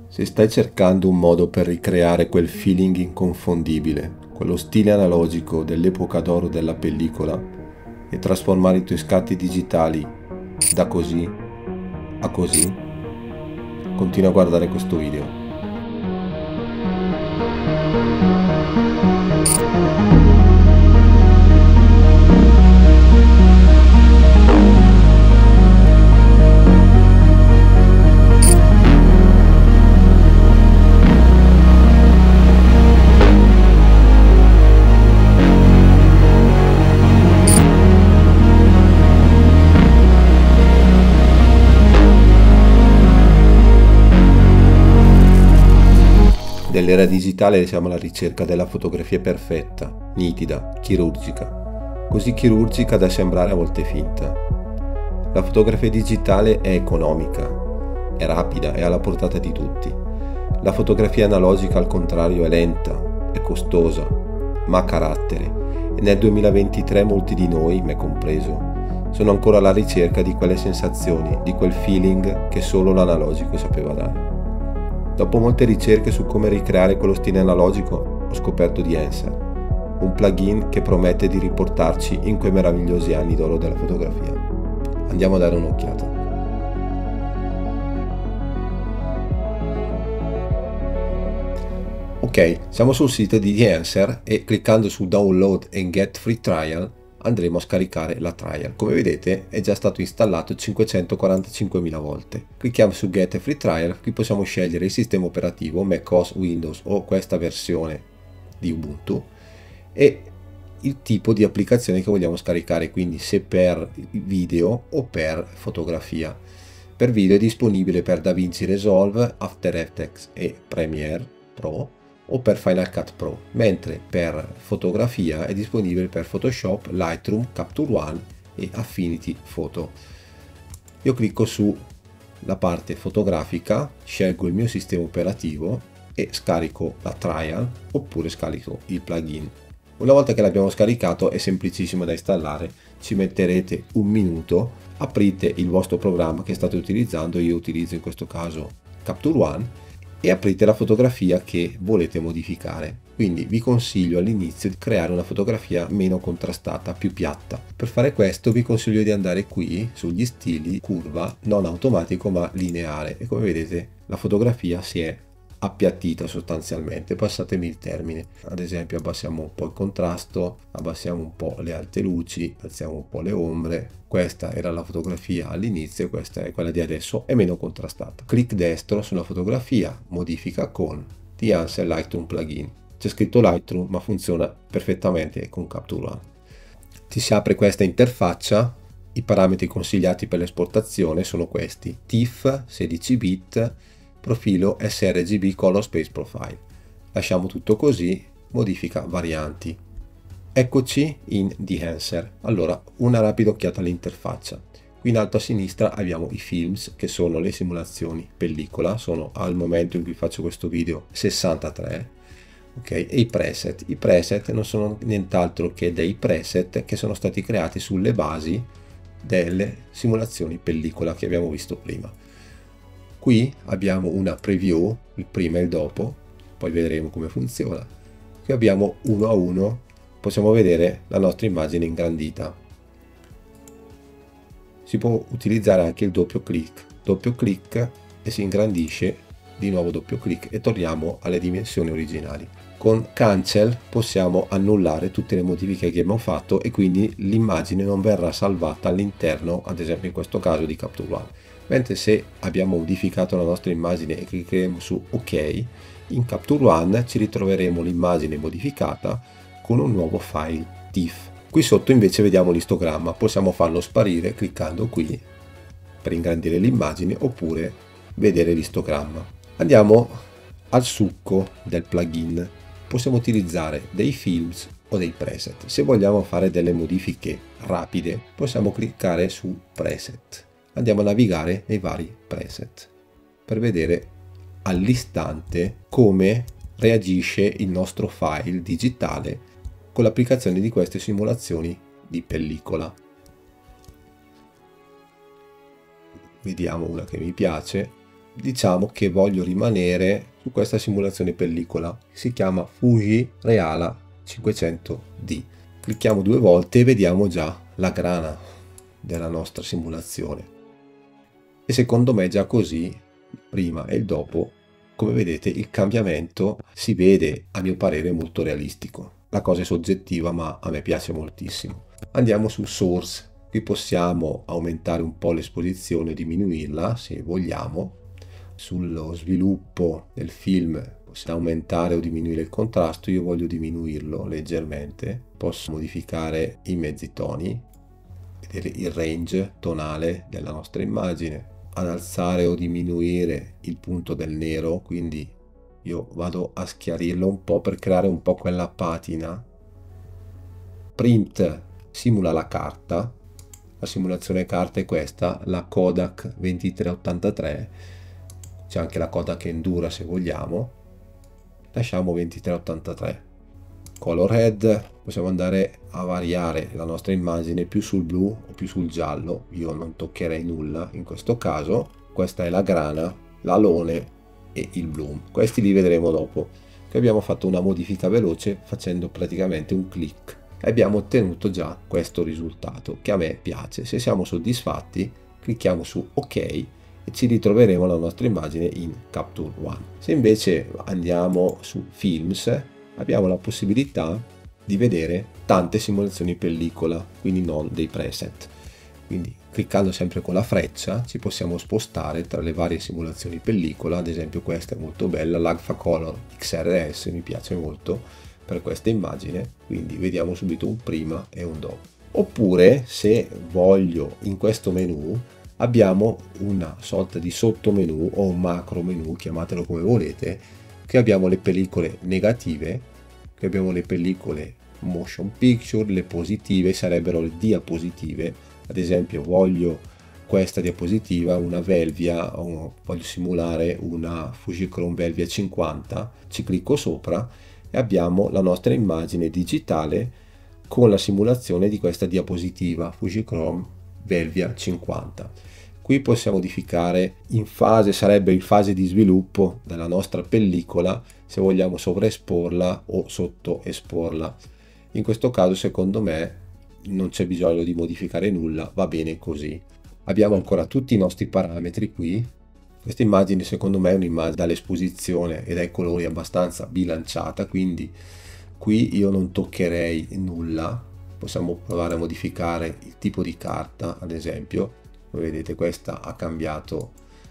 Se stai cercando un modo per ricreare quel feeling inconfondibile, quello stile analogico dell'epoca d'oro della pellicola e trasformare i tuoi scatti digitali da così a così, continua a guardare questo video. Nell'era digitale siamo alla ricerca della fotografia perfetta, nitida, chirurgica, così chirurgica da sembrare a volte finta. La fotografia digitale è economica, è rapida, è alla portata di tutti. La fotografia analogica al contrario è lenta, è costosa, ma ha carattere e nel 2023 molti di noi, me compreso, sono ancora alla ricerca di quelle sensazioni, di quel feeling che solo l'analogico sapeva dare. Dopo molte ricerche su come ricreare quello stile analogico, ho scoperto di Enhancer, un plugin che promette di riportarci in quei meravigliosi anni d'oro della fotografia. Andiamo a dare un'occhiata. Ok, siamo sul sito di Enhancer e cliccando su Download and Get Free Trial andremo a scaricare la trial. Come vedete è già stato installato 545.000 volte. Clicchiamo su Get Free Trial, qui possiamo scegliere il sistema operativo macOS, Windows o questa versione di Ubuntu e il tipo di applicazione che vogliamo scaricare, quindi se per video o per fotografia. Per video è disponibile per DaVinci Resolve, After Effects e Premiere Pro o per Final Cut Pro, mentre per fotografia è disponibile per Photoshop, Lightroom, Capture One e Affinity Photo. Io clicco sulla parte fotografica, scelgo il mio sistema operativo e scarico la trial oppure scarico il plugin. Una volta che l'abbiamo scaricato è semplicissimo da installare, ci metterete un minuto, aprite il vostro programma che state utilizzando, io utilizzo in questo caso Capture One, e aprite la fotografia che volete modificare. Quindi vi consiglio all'inizio di creare una fotografia meno contrastata, più piatta. Per fare questo vi consiglio di andare qui sugli stili, curva, non automatico ma lineare, e come vedete la fotografia si è appiattita sostanzialmente. Passatemi il termine, ad esempio abbassiamo un po' il contrasto, abbassiamo un po' le alte luci, alziamo un po' le ombre. Questa era la fotografia all'inizio, questa è quella di adesso, è meno contrastata. Clic destro sulla fotografia, modifica con The Enhancer Lightroom plugin. C'è scritto Lightroom ma funziona perfettamente con Capture One. Ti si apre questa interfaccia. I parametri consigliati per l'esportazione sono questi: TIFF 16 bit, profilo sRGB Color Space Profile. Lasciamo tutto così, modifica varianti. Eccoci in The Enhancer. Allora, una rapida occhiata all'interfaccia. Qui in alto a sinistra abbiamo i films, che sono le simulazioni pellicola, sono al momento in cui faccio questo video 63, ok? E i preset. I preset non sono nient'altro che dei preset che sono stati creati sulle basi delle simulazioni pellicola che abbiamo visto prima. Qui abbiamo una preview, il prima e il dopo, poi vedremo come funziona. Qui abbiamo uno a uno, possiamo vedere la nostra immagine ingrandita. Si può utilizzare anche il doppio clic e si ingrandisce, di nuovo doppio clic e torniamo alle dimensioni originali. Con Cancel possiamo annullare tutte le modifiche che abbiamo fatto e quindi l'immagine non verrà salvata all'interno, ad esempio in questo caso, di Capture One. Mentre se abbiamo modificato la nostra immagine e cliccheremo su OK, in Capture One ci ritroveremo l'immagine modificata con un nuovo file TIFF. Qui sotto invece vediamo l'istogramma, possiamo farlo sparire cliccando qui per ingrandire l'immagine oppure vedere l'istogramma. Andiamo al succo del plugin. Possiamo utilizzare dei films o dei preset. Se vogliamo fare delle modifiche rapide possiamo cliccare su preset. Andiamo a navigare nei vari preset per vedere all'istante come reagisce il nostro file digitale con l'applicazione di queste simulazioni di pellicola. Vediamo una che mi piace. diciamo che voglio rimanere su questa simulazione pellicola, si chiama Fuji Reala 500D. Clicchiamo 2 volte e vediamo già la grana della nostra simulazione. E secondo me già così, il prima e il dopo, come vedete il cambiamento si vede, a mio parere, molto realistico. La cosa è soggettiva, ma a me piace moltissimo. Andiamo su Source. Qui possiamo aumentare un po' l'esposizione o diminuirla se vogliamo. Sullo sviluppo del film possiamo aumentare o diminuire il contrasto. Io voglio diminuirlo leggermente. Posso modificare i mezzi toni, vedere il range tonale della nostra immagine, ad alzare o diminuire il punto del nero, quindi io vado a schiarirlo un po' per creare un po' quella patina. Print simula la carta. La simulazione carta è questa, la Kodak 2383, c'è anche la Kodak Endura se vogliamo, lasciamo 2383. Color head, possiamo andare a variare la nostra immagine più sul blu o più sul giallo, io non toccherei nulla in questo caso. Questa è la grana, l'alone e il bloom, questi li vedremo dopo. Qui abbiamo fatto una modifica veloce facendo praticamente un clic. Abbiamo ottenuto già questo risultato che a me piace. Se siamo soddisfatti clicchiamo su ok e ci ritroveremo la nostra immagine in Capture One. Se invece andiamo su Films abbiamo la possibilità di vedere tante simulazioni pellicola, quindi non dei preset. Quindi cliccando sempre con la freccia ci possiamo spostare tra le varie simulazioni pellicola. Ad esempio questa è molto bella, l'Agfa Color XRS, mi piace molto per questa immagine, quindi vediamo subito un prima e un dopo. Oppure se voglio, in questo menu abbiamo una sorta di sottomenu o un macro menu, chiamatelo come volete, che abbiamo le pellicole negative, che abbiamo le pellicole motion picture, le positive sarebbero le diapositive. Ad esempio voglio questa diapositiva, una Velvia, o voglio simulare una Fujichrome Velvia 50, ci clicco sopra e abbiamo la nostra immagine digitale con la simulazione di questa diapositiva Fujichrome Velvia 50. Qui possiamo modificare in fase, sarebbe in fase di sviluppo della nostra pellicola, se vogliamo sovraesporla o sottoesporla. In questo caso secondo me non c'è bisogno di modificare nulla, va bene così. Abbiamo ancora tutti i nostri parametri qui. Questa immagine secondo me è un'immagine dall'esposizione e dai colori abbastanza bilanciata, quindi qui io non toccherei nulla. Possiamo provare a modificare il tipo di carta, ad esempio. Come vedete questa ha cambiato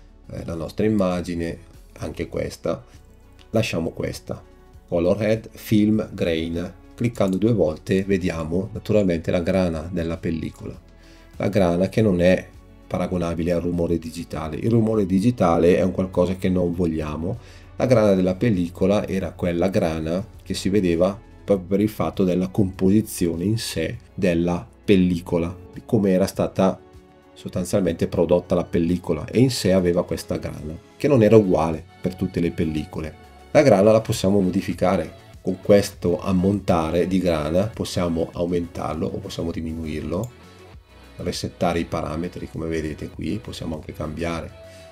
la nostra immagine, anche questa. Lasciamo questa. Color head, film, grain. Cliccando 2 volte vediamo naturalmente la grana della pellicola. La grana che non è paragonabile al rumore digitale. Il rumore digitale è un qualcosa che non vogliamo. La grana della pellicola era quella grana che si vedeva proprio per il fatto della composizione in sé della pellicola, di come era stata sostanzialmente prodotta la pellicola, e in sé aveva questa grana che non era uguale per tutte le pellicole. La grana la possiamo modificare con questo ammontare di grana, possiamo aumentarlo o possiamo diminuirlo, resettare i parametri. Come vedete qui possiamo anche cambiare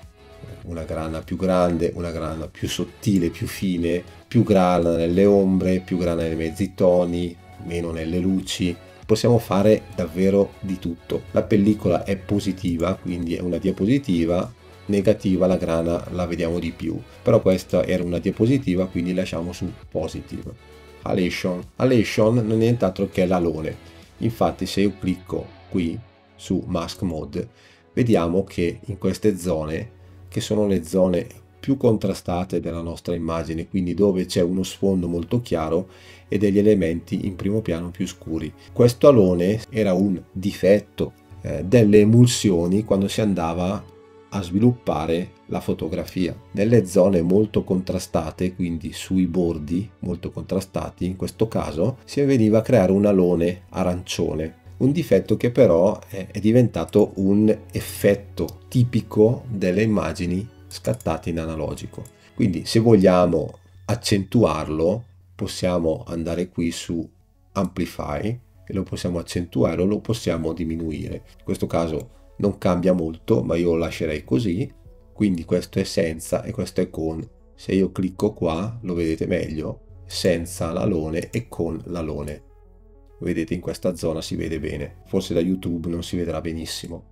una grana più grande, una grana più sottile, più fine, più grana nelle ombre, più grana nei mezzi toni, meno nelle luci. Possiamo fare davvero di tutto. La pellicola è positiva, quindi è una diapositiva. Negativa, la grana la vediamo di più, però questa era una diapositiva, quindi lasciamo su positive. Halation non è nient'altro che l'alone. Infatti se io clicco qui su mask mode vediamo che in queste zone, che sono le zone più contrastate della nostra immagine, quindi dove c'è uno sfondo molto chiaro e degli elementi in primo piano più scuri, questo alone era un difetto delle emulsioni quando si andava a sviluppare la fotografia. Nelle zone molto contrastate, quindi sui bordi molto contrastati, in questo caso si veniva a creare un alone arancione, un difetto che però è diventato un effetto tipico delle immagini scattate in analogico. Quindi se vogliamo accentuarlo possiamo andare qui su Amplify e lo possiamo accentuare o lo possiamo diminuire. In questo caso non cambia molto, ma io lo lascerei così. quindi questo è senza e questo è con. Se io clicco qua lo vedete meglio, senza l'alone e con l'alone. Vedete, in questa zona si vede bene, forse da YouTube non si vedrà benissimo.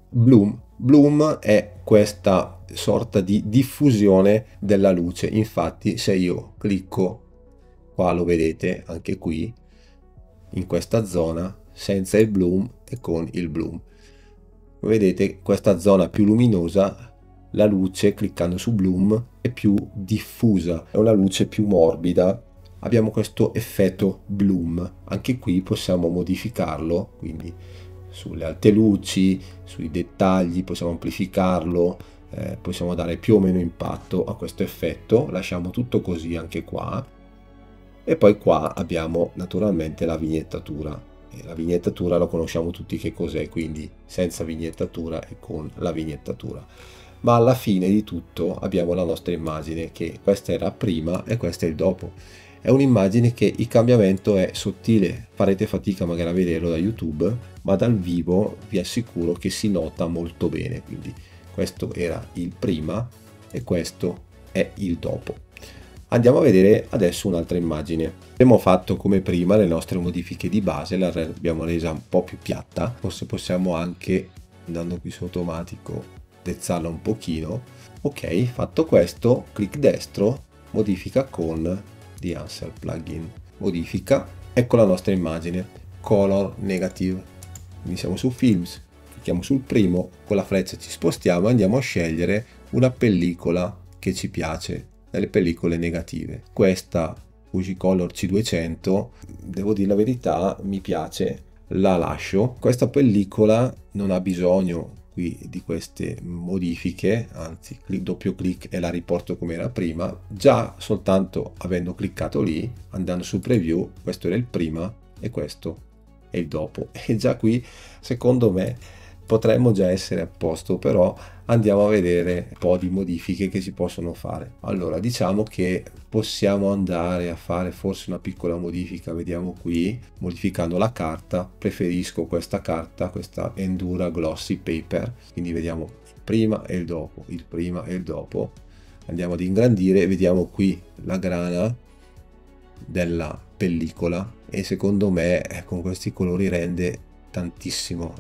Bloom è questa sorta di diffusione della luce. Infatti se io clicco qua lo vedete anche qui in questa zona, senza il bloom e con il bloom. Vedete questa zona più luminosa, la luce cliccando su bloom è più diffusa, è una luce più morbida. Abbiamo questo effetto bloom. Anche qui possiamo modificarlo, quindi sulle alte luci, sui dettagli possiamo amplificarlo, possiamo dare più o meno impatto a questo effetto. Lasciamo tutto così anche qua. E poi qua abbiamo naturalmente la vignettatura. E la vignettatura lo conosciamo tutti che cos'è, quindi senza vignettatura e con la vignettatura. Ma alla fine di tutto abbiamo la nostra immagine, che questa era prima e questo è il dopo. È un'immagine che il cambiamento è sottile, farete fatica magari a vederlo da YouTube, ma dal vivo vi assicuro che si nota molto bene. Quindi questo era il prima e questo è il dopo. Andiamo a vedere adesso un'altra immagine. Abbiamo fatto come prima le nostre modifiche di base, l'abbiamo resa un po' più piatta, forse possiamo anche, andando qui su automatico, dezzarla un pochino. Ok, fatto questo, clic destro, modifica con The Answer plugin, modifica, ecco la nostra immagine, color negative. Quindi siamo su Films, clicchiamo sul primo, con la freccia ci spostiamo e andiamo a scegliere una pellicola che ci piace, delle pellicole negative. Questa Fujicolor C200, devo dire la verità, mi piace, la lascio. Questa pellicola non ha bisogno qui di queste modifiche, anzi doppio clic e la riporto come era prima. Già soltanto avendo cliccato lì, andando su preview, questo era il prima e questo è il dopo, e già qui secondo me potremmo già essere a posto. Però andiamo a vedere un po' di modifiche che si possono fare. Allora, diciamo che possiamo andare a fare forse una piccola modifica, vediamo qui, modificando la carta. Preferisco questa carta, questa Endura Glossy Paper, quindi vediamo il prima e il dopo, il prima e il dopo. Andiamo ad ingrandire, vediamo qui la grana della pellicola e secondo me con questi colori rende tantissimo.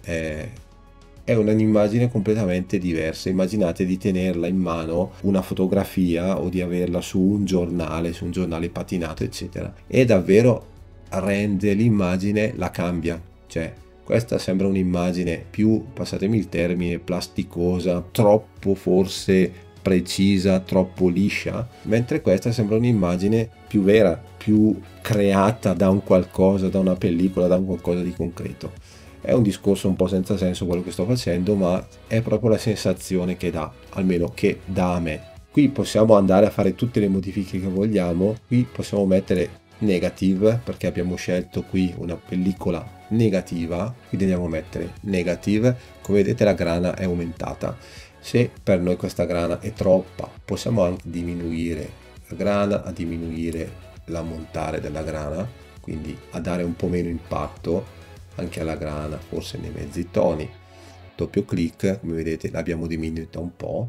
È un'immagine completamente diversa. Immaginate di tenerla in mano una fotografia o di averla su un giornale patinato eccetera, e davvero rende l'immagine, la cambia. Cioè questa sembra un'immagine più, passatemi il termine, plasticosa, troppo forse precisa, troppo liscia, mentre questa sembra un'immagine più vera, più creata da un qualcosa, da una pellicola, da un qualcosa di concreto. È un discorso un po' senza senso quello che sto facendo, ma è proprio la sensazione che dà, almeno che dà a me. Qui possiamo andare a fare tutte le modifiche che vogliamo. Qui possiamo mettere negative, perché abbiamo scelto qui una pellicola negativa, quindi andiamo a mettere negative. Come vedete la grana è aumentata. Se per noi questa grana è troppa, possiamo anche diminuire la grana, a diminuire l'ammontare della grana, quindi a dare un po' meno impatto anche alla grana, forse nei mezzi toni. Doppio clic, come vedete l'abbiamo diminuita un po'.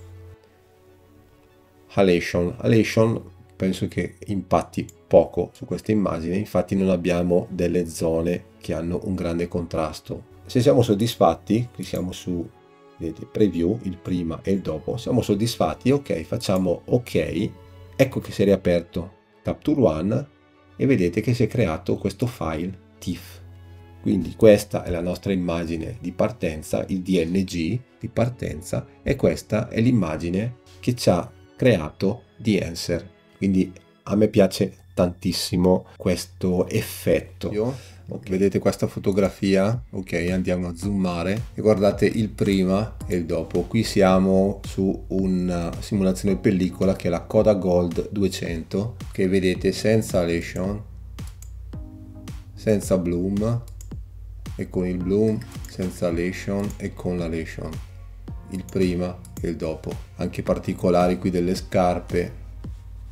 Halation penso che impatti poco su questa immagine, infatti non abbiamo delle zone che hanno un grande contrasto. Se siamo soddisfatti, clicchiamo su, vedete, preview, il prima e il dopo. Siamo soddisfatti, ok, facciamo ok, ecco che si è riaperto Capture One e vedete che si è creato questo file TIFF. Quindi questa è la nostra immagine di partenza, il DNG di partenza, e questa è l'immagine che ci ha creato The Answer. Quindi a me piace tantissimo questo effetto. Okay. Vedete questa fotografia? Ok, andiamo a zoomare e guardate il prima e il dopo. Qui siamo su una simulazione pellicola che è la Kodak Gold 200, che vedete senza halation, senza bloom e con il bloom, senza halation e con l'halation, il prima e il dopo. Anche particolari qui delle scarpe,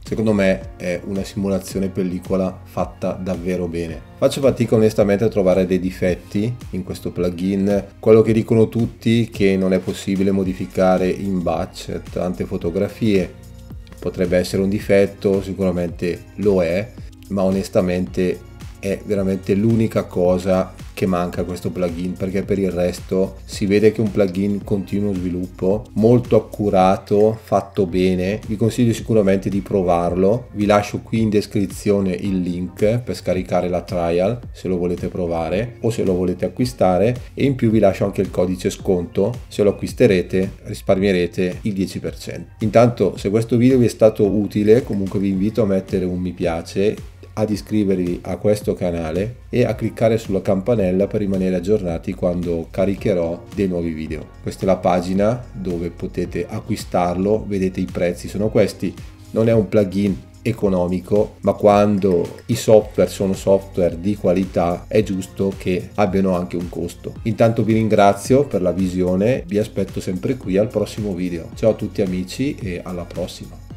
Secondo me è una simulazione pellicola fatta davvero bene. Faccio fatica onestamente a trovare dei difetti in questo plugin. Quello che dicono tutti, che non è possibile modificare in batch tante fotografie, potrebbe essere un difetto, sicuramente lo è, ma onestamente è veramente l'unica cosa che manca a questo plugin, perché per il resto si vede che è un plugin in continuo sviluppo, molto accurato, fatto bene. Vi consiglio sicuramente di provarlo. Vi lascio qui in descrizione il link per scaricare la trial se lo volete provare o se lo volete acquistare, e in più vi lascio anche il codice sconto. Se lo acquisterete risparmierete il 10%. Intanto, se questo video vi è stato utile, comunque vi invito a mettere un mi piace, ad iscrivervi a questo canale e a cliccare sulla campanella per rimanere aggiornati quando caricherò dei nuovi video. Questa è la pagina dove potete acquistarlo, vedete i prezzi sono questi. Non è un plugin economico, ma quando i software sono software di qualità è giusto che abbiano anche un costo. Intanto vi ringrazio per la visione, vi aspetto sempre qui al prossimo video. Ciao a tutti amici e alla prossima.